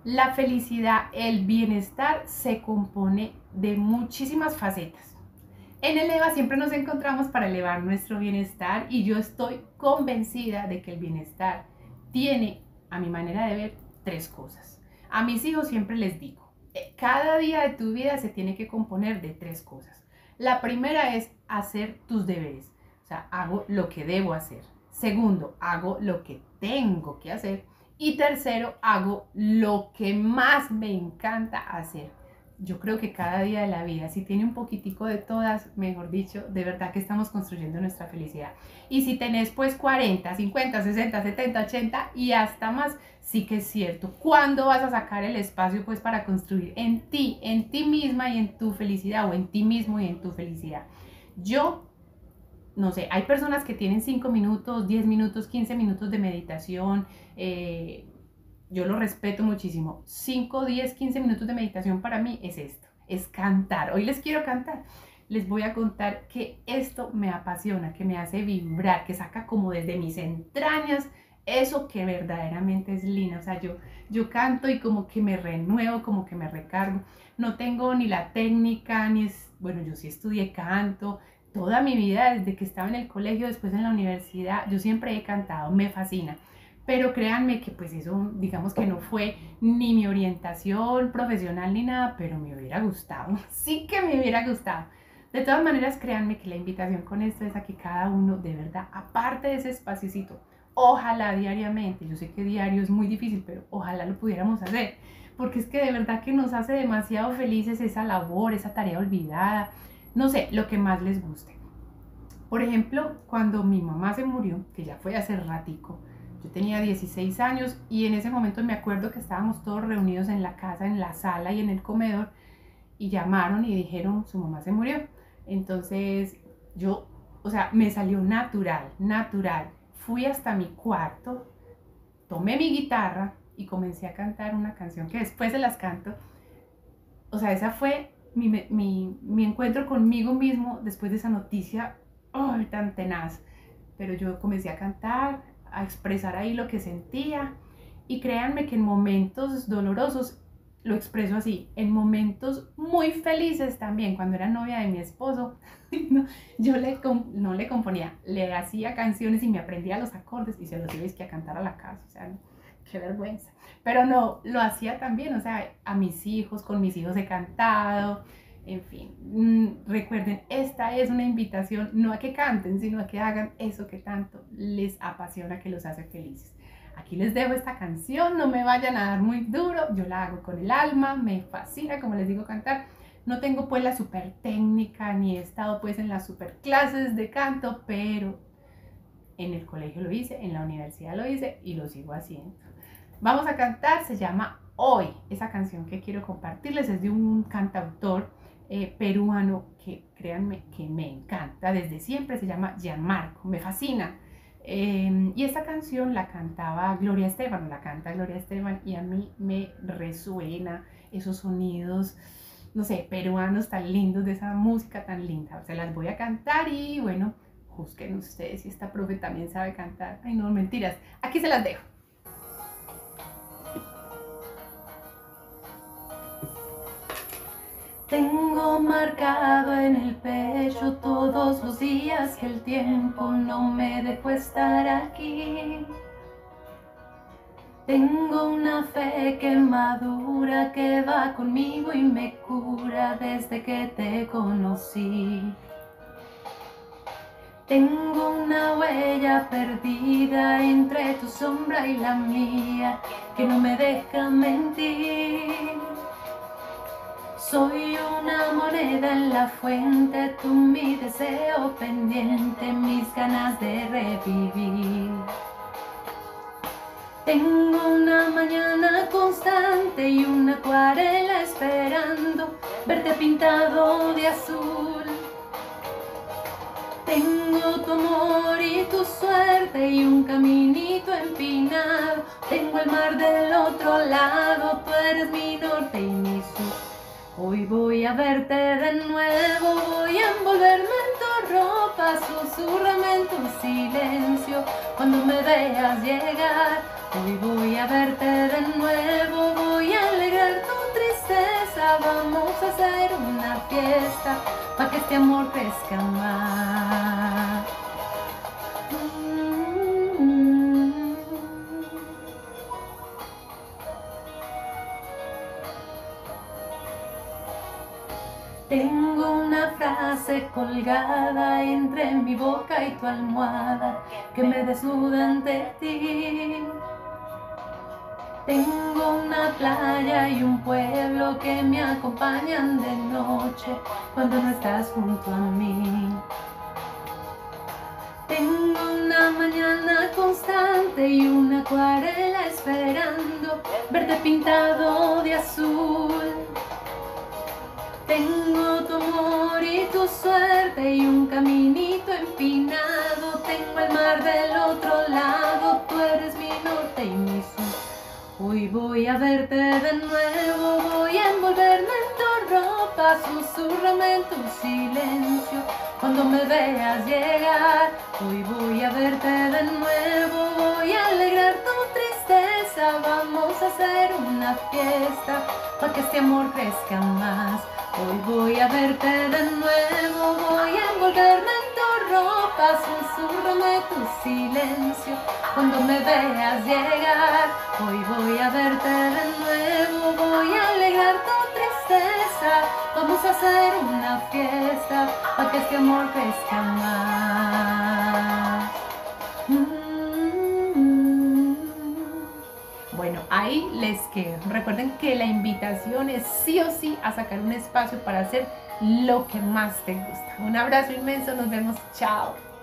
La felicidad, el bienestar se compone de muchísimas facetas. En Eleva siempre nos encontramos para elevar nuestro bienestar y yo estoy convencida de que el bienestar tiene, a mi manera de ver, tres cosas. A mis hijos siempre les digo, cada día de tu vida se tiene que componer de tres cosas. La primera es hacer tus deberes, o sea, hago lo que debo hacer. Segundo, hago lo que tengo que hacer. Y tercero, hago lo que más me encanta hacer. Yo creo que cada día de la vida, si tiene un poquitico de todas, mejor dicho, de verdad que estamos construyendo nuestra felicidad. Y si tenés pues 40, 50, 60, 70, 80 y hasta más, sí que es cierto. ¿Cuándo vas a sacar el espacio pues para construir en ti misma y en tu felicidad, o en ti mismo y en tu felicidad? Yo no sé, hay personas que tienen 5 minutos, 10 minutos, 15 minutos de meditación. Yo lo respeto muchísimo. 5, 10, 15 minutos de meditación para mí es esto, es cantar. Hoy les quiero cantar. Les voy a contar que esto me apasiona, que me hace vibrar, que saca como desde mis entrañas eso que verdaderamente es lindo. O sea, yo canto y como que me renuevo, como que me recargo. No tengo ni la técnica, ni es, bueno, yo sí estudié canto. Toda mi vida, desde que estaba en el colegio, después en la universidad, yo siempre he cantado, me fascina. Pero créanme que pues eso, digamos que no fue ni mi orientación profesional ni nada, pero me hubiera gustado, sí que me hubiera gustado. De todas maneras, créanme que la invitación con esto es a que cada uno, de verdad, aparte de ese espacito, ojalá diariamente, yo sé que diario es muy difícil, pero ojalá lo pudiéramos hacer, porque es que de verdad que nos hace demasiado felices esa labor, esa tarea olvidada, no sé, lo que más les guste. Por ejemplo, cuando mi mamá se murió, que ya fue hace ratico, yo tenía 16 años y en ese momento me acuerdo que estábamos todos reunidos en la casa, en la sala y en el comedor, y llamaron y dijeron, su mamá se murió. Entonces yo, o sea, me salió natural. Fui hasta mi cuarto, tomé mi guitarra y comencé a cantar una canción que después se las canto. O sea, esa fue mi encuentro conmigo mismo después de esa noticia, oh, tan tenaz. Pero yo comencé a cantar, a expresar ahí lo que sentía. Y créanme que en momentos dolorosos lo expreso así, en momentos muy felices también, cuando era novia de mi esposo, yo no le componía, le hacía canciones y me aprendía los acordes y se los iba a cantar a la casa, o sea, qué vergüenza. Pero no, lo hacía también, o sea, a mis hijos, con mis hijos he cantado, en fin. Recuerden, esta es una invitación no a que canten, sino a que hagan eso que tanto les apasiona, que los hace felices. Aquí les dejo esta canción, no me vayan a dar muy duro, yo la hago con el alma, me fascina, como les digo, cantar. No tengo pues la super técnica, ni he estado pues en las super clases de canto, pero en el colegio lo hice, en la universidad lo hice y lo sigo haciendo. Vamos a cantar, se llama Hoy. Esa canción que quiero compartirles es de un cantautor peruano que créanme que me encanta desde siempre, se llama Gianmarco, me fascina. Y esta canción la cantaba Gloria Estefan, la canta Gloria Estefan y a mí me resuena esos sonidos, no sé, peruanos tan lindos, de esa música tan linda. Se las voy a cantar y bueno, juzguen ustedes si esta profe también sabe cantar. Ay no, mentiras, aquí se las dejo. Tengo marcado en el pecho todos los días que el tiempo no me dejó estar aquí. Tengo una fe que madura, que va conmigo y me cura desde que te conocí. Tengo una huella perdida entre tu sombra y la mía, que no me deja mentir. Soy una moneda en la fuente, tú mi deseo pendiente, mis ganas de revivir. Tengo una mañana constante y una acuarela esperando verte pintado de azul. Tengo tu amor y tu suerte y un caminito empinado. Tengo el mar del otro lado, tú eres mi norte y mi sur. Hoy voy a verte de nuevo, voy a envolverme en tu ropa, susurrame en tu silencio cuando me veas llegar. Hoy voy a verte de nuevo, voy a vamos a hacer una fiesta para que este amor crezca más. Tengo una frase colgada entre mi boca y tu almohada que me desnuda ante ti. Tengo una playa y un pueblo que me acompañan de noche cuando no estás junto a mí. Tengo una mañana constante y una acuarela esperando verte pintado de azul. Tengo tu amor y tu suerte y un caminito empinado. Tengo el mar del otro lado, tú eres mi norte y mi sur. Hoy voy a verte de nuevo, voy a envolverme en tu ropa, susúrrame en tu silencio cuando me veas llegar. Hoy voy a verte de nuevo, voy a alegrar tu tristeza, vamos a hacer una fiesta para que este amor crezca más. Hoy voy a verte de nuevo, voy a envolverme en tu ropa, susúrrame tu silencio cuando me veas llegar. Hoy voy a verte de nuevo, voy a alegrar tu tristeza, vamos a hacer una fiesta para que este amor crezca más. Bueno, ahí les quedo. Recuerden que la invitación es sí o sí a sacar un espacio para hacer lo que más te gusta. Un abrazo inmenso, nos vemos, chao.